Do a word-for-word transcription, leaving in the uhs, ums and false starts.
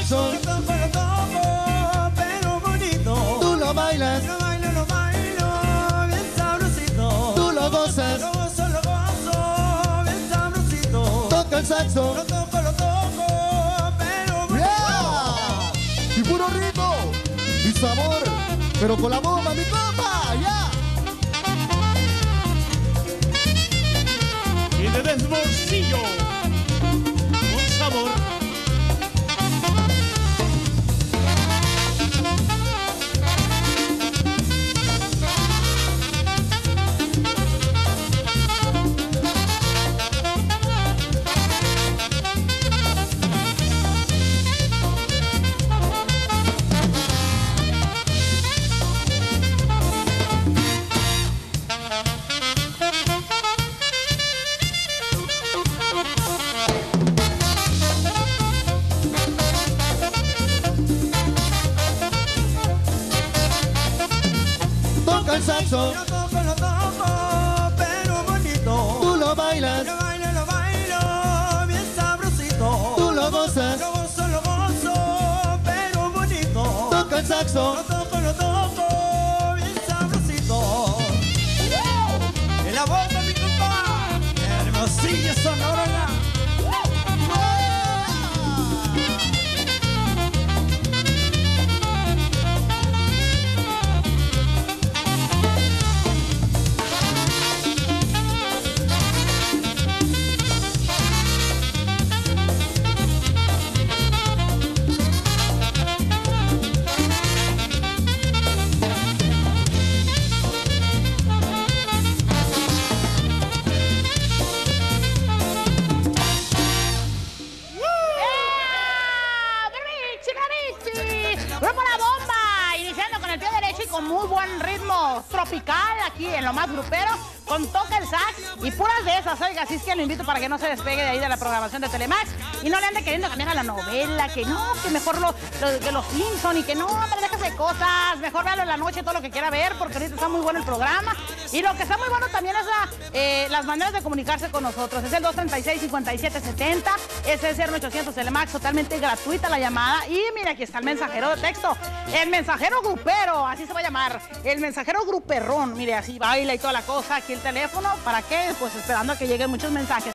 saxo. Lo toco, lo toco, pero bonito. Tú lo bailas, Lo bailo, lo bailo, bien sabrosito. tú lo gozas. Lo gozo, lo gozo, bien sabrosito. Toca el saxo. Lo toco, lo toco, pero bonito. Yeah. Y puro ritmo y sabor, pero con la bomba, mi compa, ya. Y de desbolsillo, con sabor. Toca el saxo. Lo toco, lo toco, pero bonito. Tú lo bailas, Lo bailo, lo bailo, bien sabrosito. tú lo gozas. Lo gozo, lo gozo, pero bonito. Toca el saxo. Lo toco, lo toco, bien sabrosito. En la boca, mi compa, Hermosillo, Sonora. Grupo La Bomba, iniciando con el pie derecho y con muy buen ritmo tropical aquí en lo más grupero, con toca el sax y puras de esas, oiga, así es que lo invito para que no se despegue de ahí de la programación de Telemax y no le ande queriendo cambiar a la novela, que no, que mejor lo, lo, que los Simpson y que no, pero déjase de cosas, mejor véalo en la noche todo lo que quiera ver, porque ahorita está muy bueno el programa y lo que está muy bueno también es la, eh, las maneras de comunicarse con nosotros, es el dos treinta y seis, cincuenta y siete setenta, ese es el cero ochocientos Telemax, totalmente gratuita la llamada y mira, aquí está el mensajero de texto, el mensajero grupero, así se va a llamar, el mensajero gruperrón, mire, así baila y toda la cosa, aquí el teléfono, ¿para qué? Pues esperando a que lleguen muchos mensajes.